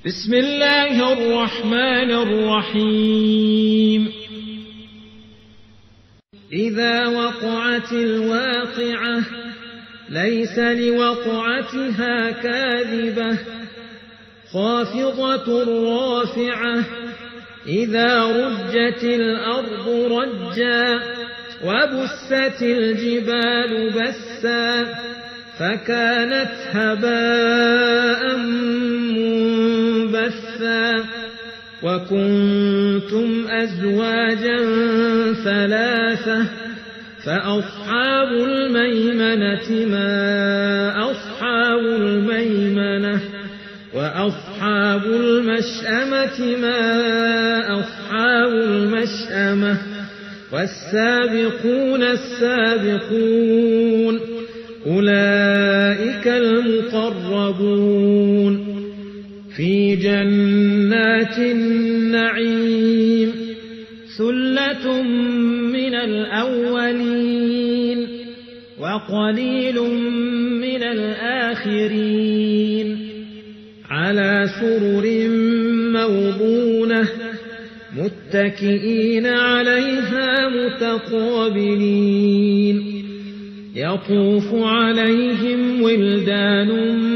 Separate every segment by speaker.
Speaker 1: بسم الله الرحمن الرحيم. إذا وقعت الواقعة ليس لوقعتها كاذبة خافضة رافعة إذا رجت الأرض رجا وبست الجبال بسا فكانت هباء منبثا وكنتم أزواجا ثلاثة فأصحاب الميمنة ما أصحاب الميمنة وأصحاب المشأمة ما أصحاب المشأمة والسابقون السابقون أولئك المقربون في جنات النعيم ثلة من الأولين وقليل من الآخرين على سرر موضونة متكئين عليها متقابلين يطوف عليهم ولدان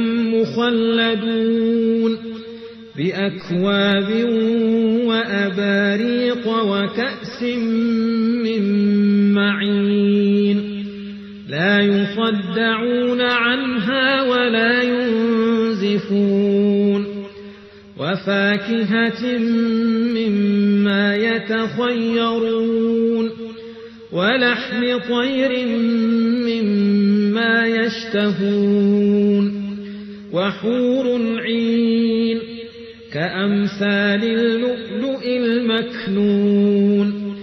Speaker 1: مخلدون بأكواب وأباريق وكأس من معين لا يصدعون عنها ولا ينزفون وفاكهة مما يتخيرون ولحم طير مما يشتهون وحور عين كأمثال اللؤلؤ المكنون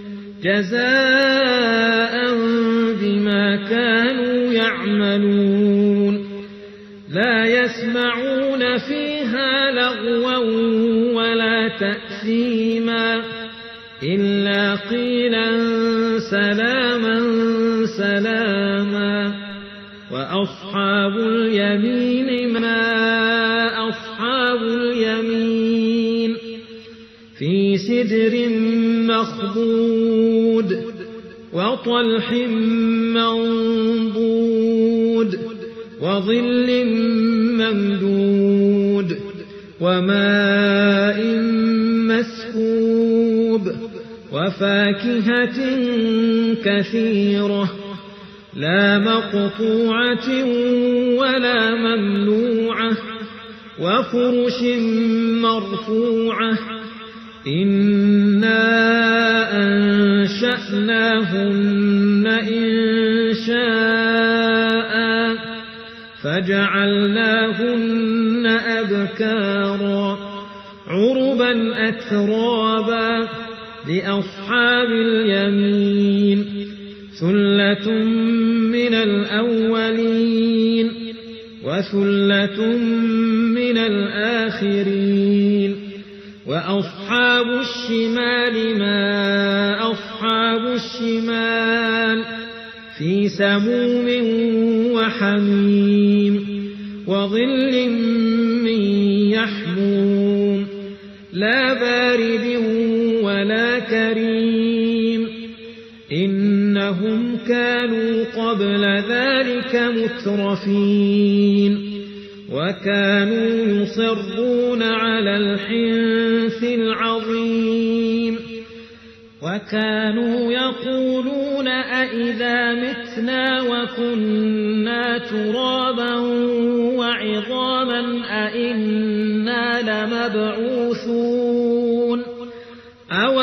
Speaker 1: جزاء بما كانوا يعملون لا يسمعون فيها لغوا ولا تأثيما إلا قيلا سلاما سلاما وأصحاب اليمين ما أصحاب اليمين في سدر مخضود وطلح منضود وظل ممدود وماء مسكوب وفاكهة كثيرة لا مقطوعة ولا ممنوعة وفرش مرفوعة إنا أنشأناهن إنشاء فجعلناهن أبكارا عربا أترابا لأصحاب اليمين ثلة من الأولين وثلة من الآخرين وأصحاب الشمال ما أصحاب الشمال في سموم وحميم وظل من يحموم لا بارد ولا كريم إنهم كانوا قبل ذلك مترفين وكانوا يصرون على الحنث العظيم وكانوا يقولون أئذا متنا وكنا ترابا وعظاما أئنا لمبعوثون أو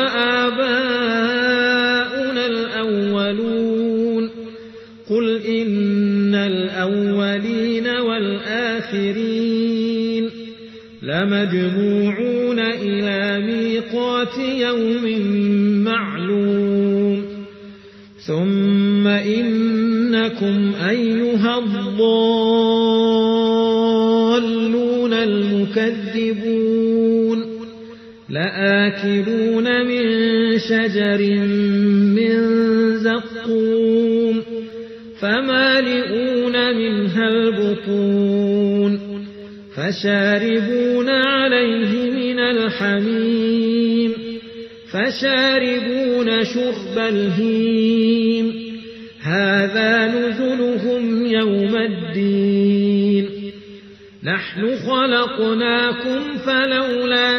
Speaker 1: آباؤنا الأولون قل إن الأولين والآخرين لمجموعون إلى ميقات يوم معلوم ثم إنكم أيها الضالون المكذبون لآكلون من شجر من زقوم فمالئون منها البطون فشاربون عليه من الحميم فشاربون شرب الهيم هذا نزلهم يوم الدين نحن خلقناكم فلولا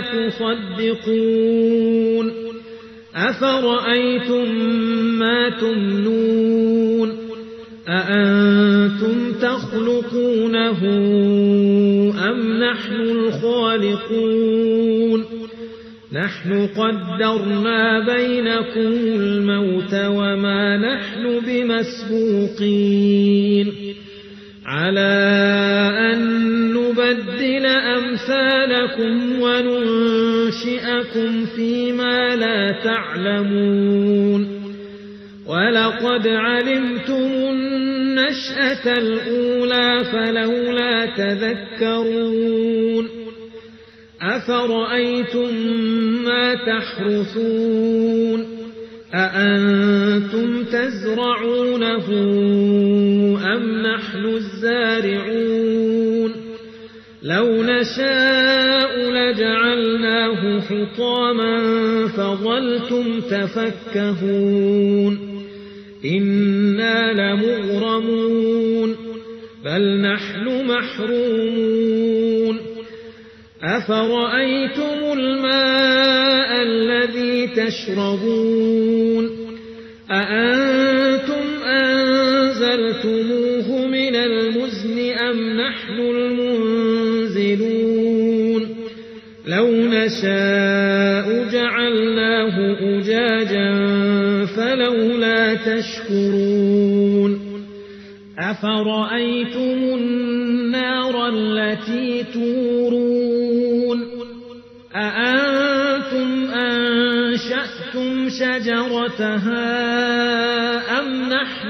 Speaker 1: تصدقون أفرأيتم ما تمنون أأنتم تخلقونه أم نحن الخالقون نحن قدرنا بينكم الموت وما نحن بمسبوقين على أن نبدل أمثالكم وننشئكم فيما لا تعلمون ولقد علمتم النشأة الأولى فلولا تذكرون أفرأيتم ما تحرثون أأنتم تزرعونه أم نحن الزارعون لو نشاء لجعلناه حطاما فظلتم تفكهون إنا لمغرمون بل نحن محرومون أفرأيتم الماء الذي تشربون أأنتم أنزلتموه من المزن أم نحن المنزلون لو نشاء جعلناه أجاجا فلولا تشكرون أفرأيتم النار التي تورون أأنتم أنشأتم شجرتها أم نحن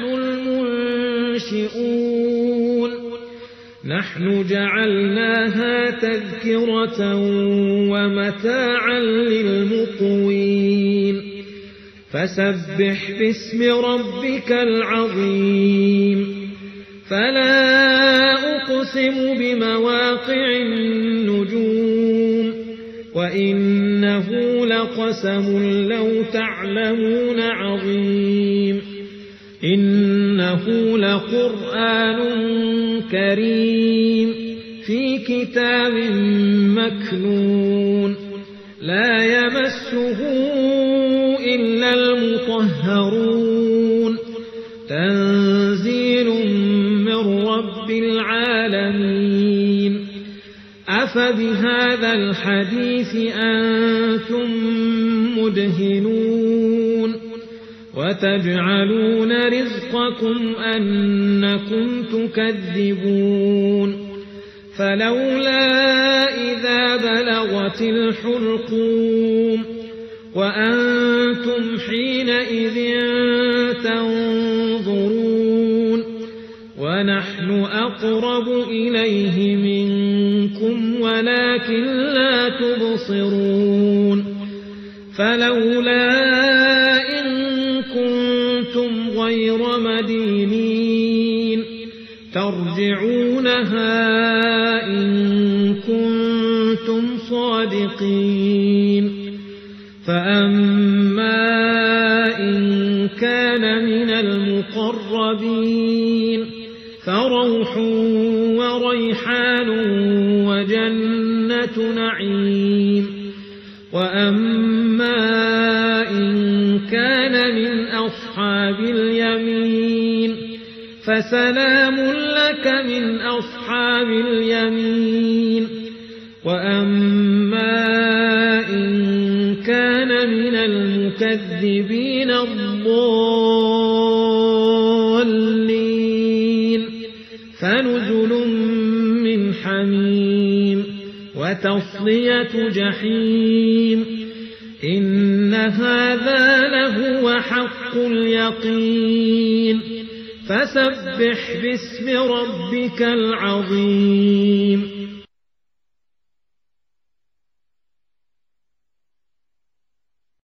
Speaker 1: المنشئون نحن جعلناها تذكرة ومتاعا للمقوين فسبح باسم ربك العظيم فلا أقسم بمواقع النجوم وإنه لقسم لو تعلمون عظيم إنه لقرآن كريم في كتاب مكنون لا يمسه إلا المطهرون تنزيل من رب العالمين أفبهذا الحديث أنتم مدهنون وتجعلون رزقكم أنكم تكذبون فلولا إذا بلغت الحلقوم وأنتم حينئذ تنظرون ونحن أقرب إليه منكم ولكن لا تبصرون فلولا إن كنتم غير مدينين ترجعونها إن كنتم صادقين فأما إن كان من المقربين فروح وريحان وجنة نعيم وأما إن كان من أصحاب اليمين فسلام لك من أصحاب اليمين وأما إن كان من المكذبين الضالين فنزل من حميم وتصلية جحيم إن هذا لهو حق اليقين فسبح باسم ربك العظيم